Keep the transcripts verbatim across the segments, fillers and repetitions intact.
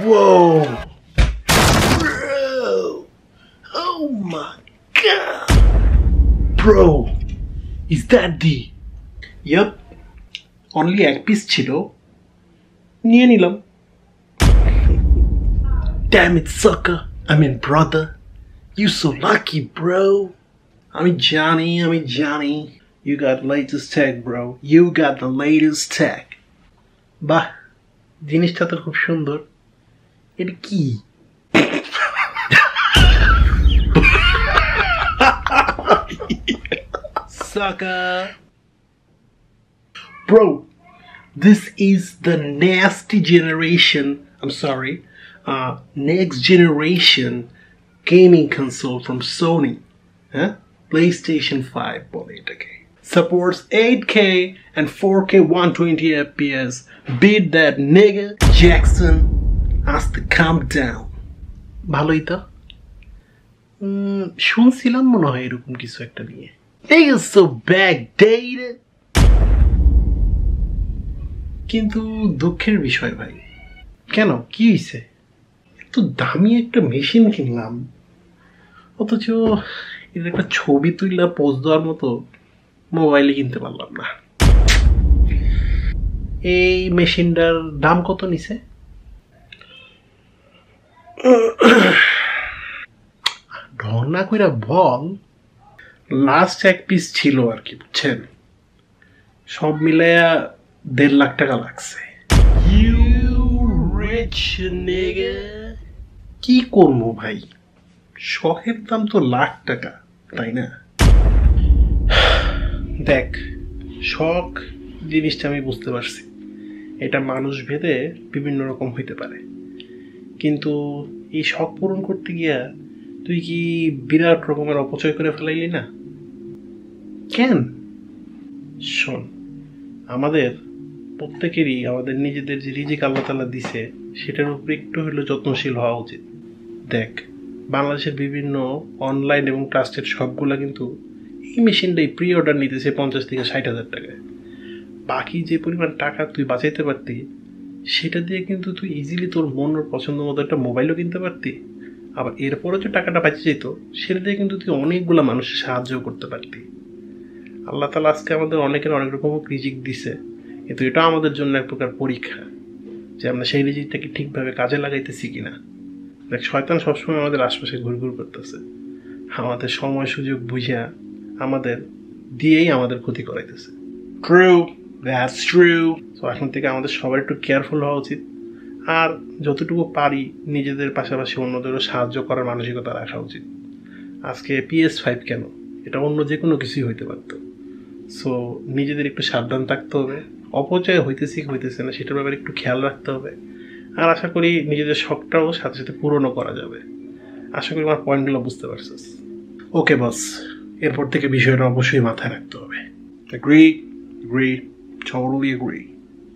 Whoa! Bro! Oh my god! Bro! Is that the... Yup. Only এক piece ছিল নিয়ে নিলাম Damn it sucker I mean brother You so lucky bro আমি জানি আমি জানি You got latest tech bro You got the latest tech বাহ জিনিসটা তো খুব সুন্দর এটা কি Sucker Bro, this is the nasty generation, I'm sorry, uh, next generation gaming console from Sony. Huh? PlayStation five, okay. Supports eight K and four K one twenty F P S. Beat that nigga Jackson has to calm down. ভালোই তো শুনছিলাম মনে হয় এরকম কিছু একটা নিয়ে Niggas so backdated কিন্তু দুঃখের বিষয় ভাই কেন কি হইছে এত দামি একটা মেশিন কিনলাম অথচ এর একটা ছবি তুইলা পোস্ট দেওয়ার মতো মোবাইলে কিনতে পারলাম না এই মেশিনটার দাম কত নিছে ঢং না কইরা বল লাস্ট এক পিস ছিল আর কি বুঝছেন সব মিলায়া দেড় লাখ টাকা লাগছে You rich nigga কি করবো ভাই শখের দাম তো লাখ টাকা তাই না দেখ শখ জিনিসটা আমি বুঝতে পারছি এটা মানুষ ভেদে বিভিন্ন রকম হইতে পারে কিন্তু এই শখ পূরণ করতে গিয়া তুই কি বিরাট রকমের অপচয় করে ফেলাইলি না কেন শোন আমাদের প্রত্যেকেরই আমাদের নিজেদের যে রিজিক আল্লাহ তাআলা দিছে সেটার উপর একটু হলেও যত্নশীল হওয়া উচিত দেখ বাংলাদেশের বিভিন্ন অনলাইন এবং ট্রাস্টেড শপগুলো কিন্তু এই মেশিনটাই প্রি অর্ডার নিতেছে পঞ্চাশ থেকে ষাট হাজার টাকায় বাকি যে পরিমাণ টাকা তুই বাঁচাইতে পারতি সেটা দিয়ে কিন্তু তুই ইজিলি তোর মনের পছন্দ মতো একটা মোবাইলও কিনতে পারতি আবার এরপরে যে টাকাটা বাঁচে যেত সেটা দিয়ে কিন্তু তুই অনেকগুলো মানুষের সাহায্য করতে পারতি আল্লাহ তাআলা আজকে আমাদের অনেকের অনেক রকম রিজিক দিছে কিন্তু এটা আমাদের জন্য এক প্রকার পরীক্ষা যে আমরা সেই রিজিকটাকে ঠিকভাবে কাজে লাগাইতেছি কিনা দেখ শয়তান সবসময় আমাদের আশপাশে ঘুরঘুর করতেছে আমাদের সময় সুযোগ বুঝিয়া আমাদের দিয়েই আমাদের ক্ষতি করাইতেছে True, that's true. So এখন থেকে আমাদের সবার একটু কেয়ারফুল হওয়া উচিত আর যতটুকু পারি নিজেদের পাশাপাশি অন্যদেরও সাহায্য করার মানসিকতা রাখা উচিত আজকে P S five কেন এটা অন্য যে কোনো কিছুই হইতে পারত সো নিজেদের একটু সাবধান থাকতে হবে অপচয় হইতেছে কি হইতেছে না সেটার ব্যাপারে একটু খেয়াল রাখতে হবে আর আশা করি নিজেদের শখটাও সাথে সাথে পূরণও করা যাবে আশা করি আমার পয়েন্টগুলো বুঝতে পারছিস ওকে বস এরপর থেকে বিষয়টা অবশ্যই মাথায় রাখতে হবে Agree, agree, totally agree.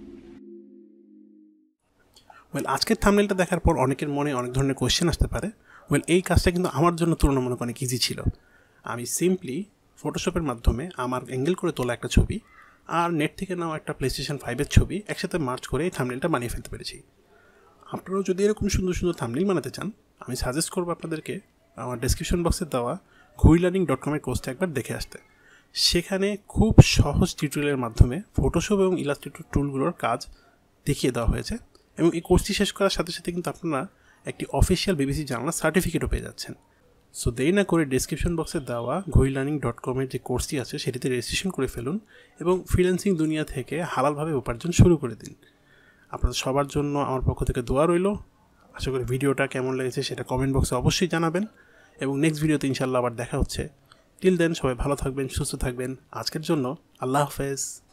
Well আজকের থাম্বনেলটা দেখার পর অনেকের মনে অনেক ধরনের কোয়েশ্চেন আসতে পারে ওয়েল এই কাজটা কিন্তু আমার জন্য তুলনামূলক অনেক ইজি ছিল আমি সিম্পলি ফটোশপের মাধ্যমে আমার অ্যাঙ্গেল করে তোলা একটা ছবি আর নেট থেকে নেওয়া একটা প্লেস্টেশন ফাইভের ছবি একসাথে মার্চ করে এই থাম্বনেলটা বানিয়ে ফেলতে পেরেছি আপনারাও যদি এরকম সুন্দর সুন্দর থাম্বনেল বানাতে চান আমি সাজেস্ট করবো আপনাদেরকে আমার ডেসক্রিপশন বক্সে দেওয়া ঘুই লার্নিং ডট কমের কোর্সটা একবার দেখে আসতে সেখানে খুব সহজ টিউটোরিয়ালের মাধ্যমে ফটোশপ এবং ইলাস্ট্রেটর টুলগুলোর কাজ দেখিয়ে দেওয়া হয়েছে এবং এই কোর্সটি শেষ করার সাথে সাথে কিন্তু আপনারা একটি অফিসিয়াল বিবিসি জার্নাল সার্টিফিকেটও পেয়ে যাচ্ছেন সো দেরি না করে ডেসক্রিপশন বক্সে দেওয়া ঘুই লার্নিং ডট কমের যে কোর্সটি আছে সেটিতে রেজিস্ট্রেশন করে ফেলুন এবং ফ্রিল্যান্সিং দুনিয়া থেকে হালালভাবে উপার্জন শুরু করে দিন আপনাদের সবার জন্য আমার পক্ষ থেকে দোয়া রইল আশা করি ভিডিওটা কেমন লেগেছে সেটা কমেন্ট বক্সে অবশ্যই জানাবেন এবং নেক্সট ভিডিওতে ইনশাআল্লাহ আবার দেখা হচ্ছে টিল দেন সবাই ভালো থাকবেন সুস্থ থাকবেন আজকের জন্য আল্লাহ হাফেজ